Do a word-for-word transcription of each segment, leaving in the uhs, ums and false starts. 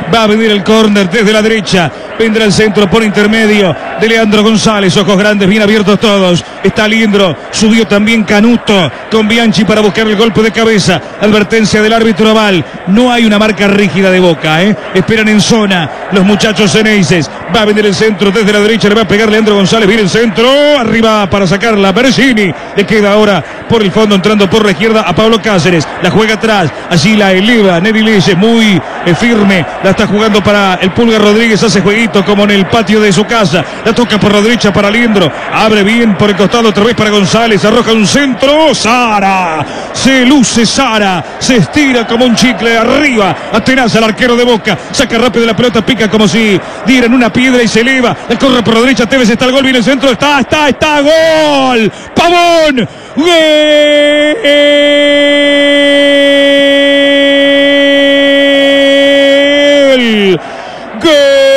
Va a venir el córner desde la derecha. Vendrá el centro por intermedio de Leandro González. Ojos grandes, bien abiertos todos. Está Liendro. Subió también Canuto con Bianchi para buscar el golpe de cabeza. Advertencia del árbitro Aval. No hay una marca rígida de Boca, ¿eh? Esperan en zona los muchachos ceneices. Va a venir el centro desde la derecha. Le va a pegar Leandro González. Viene el centro. Arriba para sacarla. Bergini. Le queda ahora por el fondo entrando por la izquierda a Pablo Cáceres. La juega atrás. Allí la eleva Neri Leyes. Muy eh, firme. La está jugando para el Pulga Rodríguez. Hace jueguito como en el patio de su casa. La toca por la derecha para Liendro. Abre bien por el costado otra vez para González. Arroja un centro. Sara. Se luce Sara. Se estira como un chicle arriba. Atenaza al arquero de Boca. Saca rápido la pelota. Pica como si dieran una piedra y se eleva. La corre por la derecha. Tevez está el gol. Viene el centro. Está, está, está. Gol. Pavón. Gol. Gol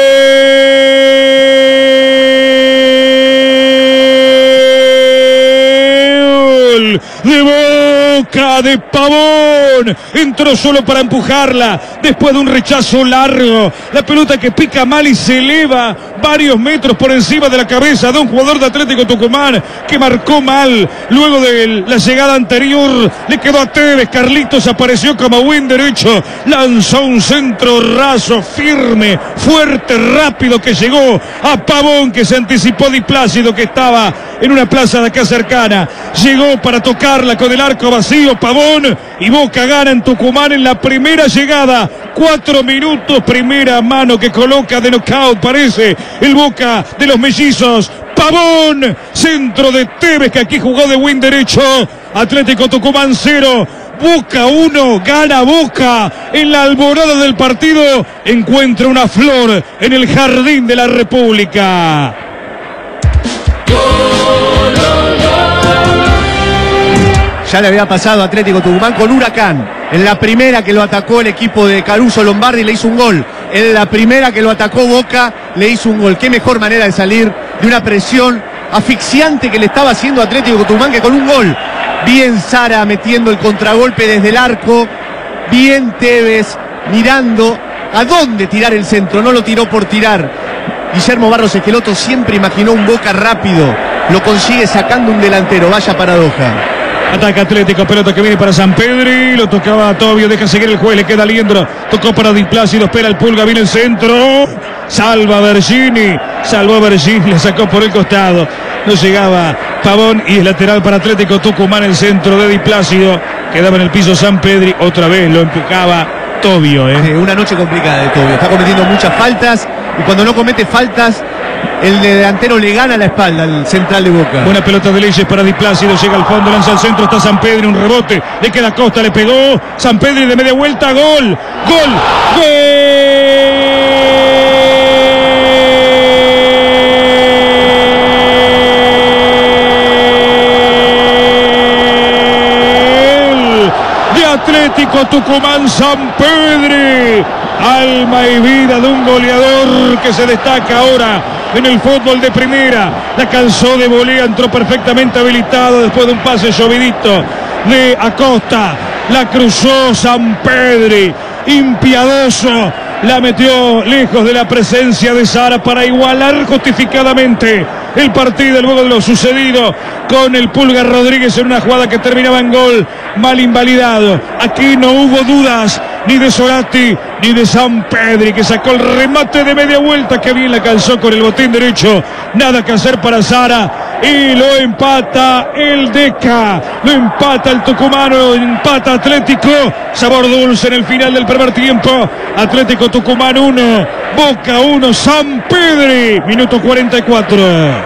de Boca, de Pavón. Entró solo para empujarla después de un rechazo largo. La pelota que pica mal y se eleva varios metros por encima de la cabeza de un jugador de Atlético Tucumán que marcó mal. Luego de la llegada anterior le quedó a Tevez. Carlitos apareció como buen derecho. Lanzó un centro raso, firme, fuerte, rápido, que llegó a Pavón, que se anticipó Di Plácido, que estaba en una plaza de acá cercana. Llegó para tocarla con el arco vacío Pavón, y Boca gana en Tucumán en la primera llegada. Cuatro minutos, primera mano que coloca de knockout, parece el Boca de los mellizos. Pavón, centro de Tevez, que aquí jugó de buen derecho. Atlético Tucumán cero, Boca uno, gana Boca. En la alborada del partido encuentra una flor en el jardín de la República. Ya le había pasado a Atlético Tucumán con Huracán. En la primera que lo atacó el equipo de Caruso Lombardi le hizo un gol. En la primera que lo atacó Boca le hizo un gol. Qué mejor manera de salir de una presión asfixiante que le estaba haciendo Atlético Tucumán que con un gol. Bien Sara metiendo el contragolpe desde el arco. Bien Tevez mirando a dónde tirar el centro. No lo tiró por tirar. Guillermo Barros Esqueloto siempre imaginó un Boca rápido. Lo consigue sacando un delantero. Vaya paradoja. Ataca Atlético, pelota que viene para Sampedri. Lo tocaba Tobio, deja seguir el juez, le queda Liendro. Tocó para Di Plácido, espera el Pulga, viene el centro. Salva Bergini, salvó Bergini, le sacó por el costado. No llegaba Pavón y es lateral para Atlético Tucumán. El centro de Di Plácido, quedaba en el piso Sampedri. Otra vez lo empujaba Tobio. ¿eh? Eh, una noche complicada de Tobio, está cometiendo muchas faltas y cuando no comete faltas el delantero le gana la espalda al central de Boca. Buena pelota de Leyes para Di Plácido, llega al fondo, lanza al centro, está Sampedri, un rebote, le queda Costa, le pegó, Sampedri de media vuelta, gol, gol, gol de Atlético Tucumán. Sampedri, alma y vida de un goleador que se destaca ahora en el fútbol de primera. La calzó de volea, entró perfectamente habilitado después de un pase llovidito de Acosta. La cruzó Sampedri, impiadoso. La metió lejos de la presencia de Sara para igualar justificadamente el partido luego de lo sucedido con el Pulga Rodríguez en una jugada que terminaba en gol, mal invalidado. Aquí no hubo dudas ni de Solati ni de Sampedri, que sacó el remate de media vuelta, que bien la calzó con el botín derecho. Nada que hacer para Sara y lo empata el Deca, lo empata el tucumano, empata Atlético. Sabor dulce en el final del primer tiempo. Atlético Tucumán uno, Boca uno, Sampedri, minuto cuarenta y cuatro.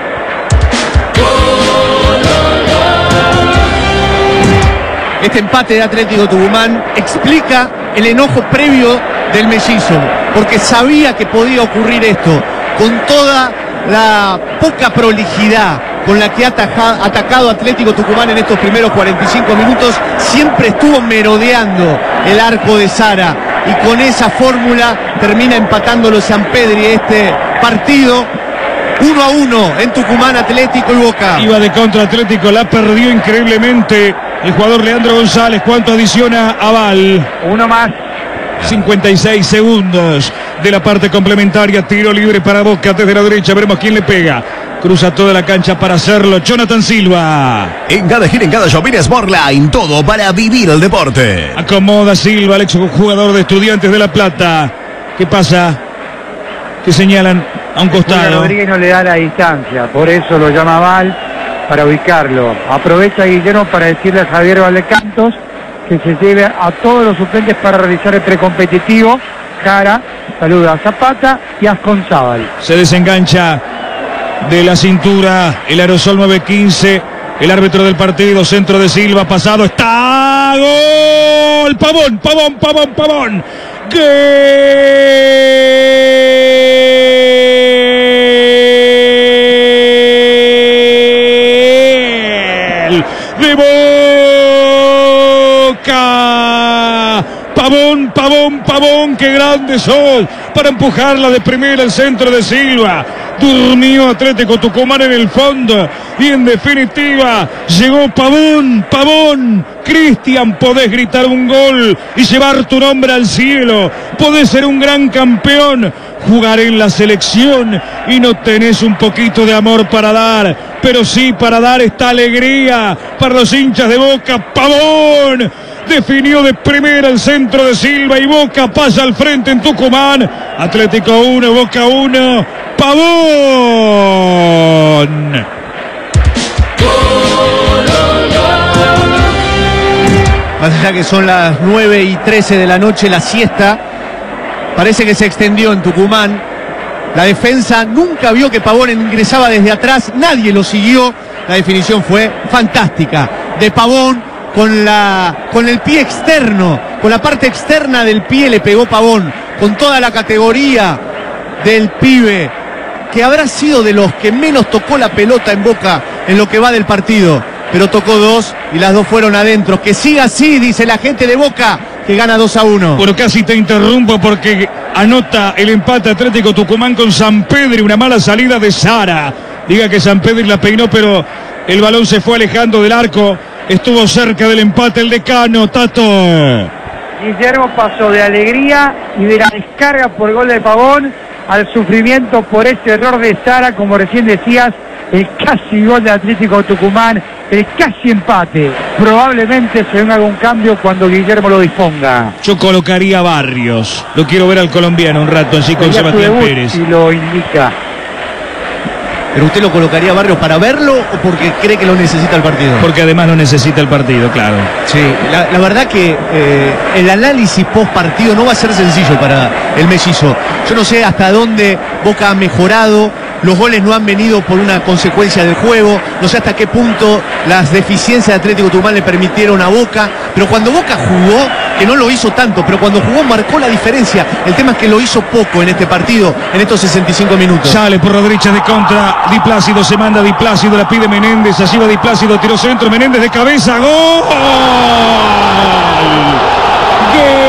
Este empate de Atlético Tucumán explica el enojo previo del mellizo, porque sabía que podía ocurrir esto, con toda la poca prolijidad con la que ha atacado Atlético Tucumán en estos primeros cuarenta y cinco minutos. Siempre estuvo merodeando el arco de Sara y con esa fórmula termina empatándolo Sampedri este partido. Uno a uno en Tucumán, Atlético y Boca. Iba de contra Atlético, la perdió increíblemente el jugador Leandro González. ¿Cuánto adiciona Aval? Uno más. cincuenta y seis segundos de la parte complementaria. Tiro libre para Boca desde la derecha. Veremos quién le pega. Cruza toda la cancha para hacerlo Jonathan Silva. En cada gira, en cada shopping Sportline, todo para vivir el deporte. Acomoda Silva, el exjugador de Estudiantes de La Plata. ¿Qué pasa? Que señalan a un costado. Rodríguez no le da la distancia, por eso lo llama mal, para ubicarlo. Aprovecha Guillermo para decirle a Javier Valdecantos que se lleve a todos los suplentes para realizar el precompetitivo. Jara saluda a Zapata y a Asconzábal. Se desengancha de la cintura el aerosol nueve quince. El árbitro del partido, centro de Silva, pasado, está gol. Pavón, Pavón, Pavón, Pavón. Gol de Boca. Pavón, Pavón, Pavón, qué grande sos para empujarla de primera el centro de Silva. Durmió Atlético Tucumán en el fondo y en definitiva llegó Pavón, Pavón. Cristian, podés gritar un gol y llevar tu nombre al cielo. Podés ser un gran campeón, jugar en la selección y no tenés un poquito de amor para dar, pero sí para dar esta alegría para los hinchas de Boca. Pavón definió de primera el centro de Silva y Boca pasa al frente en Tucumán. Atlético uno, Boca uno. Pavón. Más allá que son las nueve y trece de la noche, la siesta parece que se extendió en Tucumán. La defensa nunca vio que Pavón ingresaba desde atrás, nadie lo siguió. La definición fue fantástica de Pavón con, la, con el pie externo, con la parte externa del pie le pegó Pavón, con toda la categoría del pibe, que habrá sido de los que menos tocó la pelota en Boca en lo que va del partido, pero tocó dos y las dos fueron adentro. Que siga así, dice la gente de Boca, que gana dos a uno. Bueno, casi te interrumpo porque anota el empate Atlético Tucumán con Sampedri, una mala salida de Sara. Diga que Sampedri la peinó, pero el balón se fue alejando del arco. Estuvo cerca del empate el decano, Tato. Guillermo pasó de alegría y de la descarga por gol de Pavón al sufrimiento por ese error de Sara, como recién decías, el casi gol de Atlético Tucumán, el casi empate. Probablemente se venga algún cambio cuando Guillermo lo disponga. Yo colocaría a Barrios. Lo quiero ver al colombiano un rato así con Sería Sebastián debut, Pérez. si lo indica. ¿Pero usted lo colocaría a Barrios para verlo o porque cree que lo necesita el partido? Porque además lo necesita el partido, claro. Sí, la, la verdad que eh, el análisis post partido no va a ser sencillo para el mellizo. Yo no sé hasta dónde Boca ha mejorado. Los goles no han venido por una consecuencia del juego. No sé hasta qué punto las deficiencias de Atlético Tucumán le permitieron a Boca. Pero cuando Boca jugó, que no lo hizo tanto, pero cuando jugó marcó la diferencia. El tema es que lo hizo poco en este partido, en estos sesenta y cinco minutos. Sale por la derecha de contra. Di Plácido, se manda Di Plácido, la pide Menéndez. Allí va Di Plácido, tiró centro. Menéndez de cabeza. ¡Gol! ¡Gol!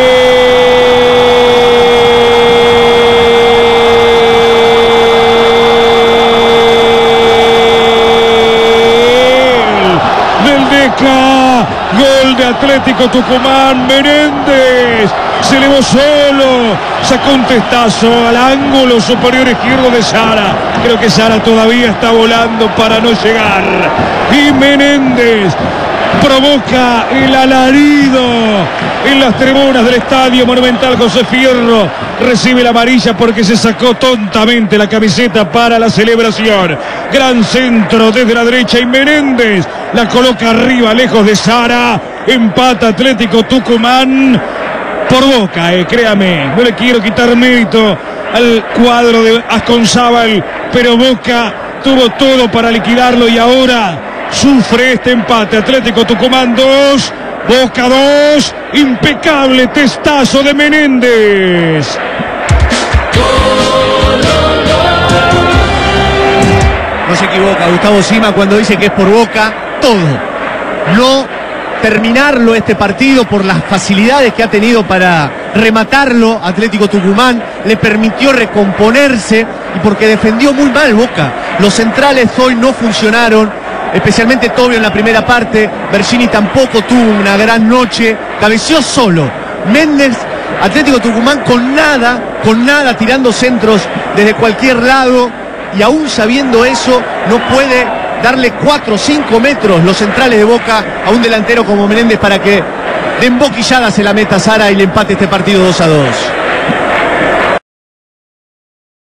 Gol de Atlético Tucumán. Menéndez se elevó solo, sacó un testazo al ángulo superior izquierdo de Sara. Creo que Sara todavía está volando para no llegar. Y Menéndez provoca el alarido en las tribunas del Estadio Monumental José Fierro. Recibe la amarilla porque se sacó tontamente la camiseta para la celebración. Gran centro desde la derecha y Menéndez la coloca arriba, lejos de Sara. Empata Atlético Tucumán por Boca, eh, créame. No le quiero quitar mérito al cuadro de Asconzábal, pero Boca tuvo todo para liquidarlo y ahora sufre este empate. Atlético Tucumán dos, Boca dos. Impecable testazo de Menéndez. No se equivoca Gustavo Sima cuando dice que es por Boca todo. No terminarlo este partido por las facilidades que ha tenido para rematarlo. Atlético Tucumán le permitió recomponerse y porque defendió muy mal Boca. Los centrales hoy no funcionaron, especialmente Tobio en la primera parte. Bergini tampoco tuvo una gran noche, cabeceó solo. Méndez Atlético Tucumán con nada, con nada tirando centros desde cualquier lado, y aún sabiendo eso no puede darle cuatro o cinco metros los centrales de Boca a un delantero como Menéndez para que de emboquillada se la meta Sara y le empate este partido dos a dos.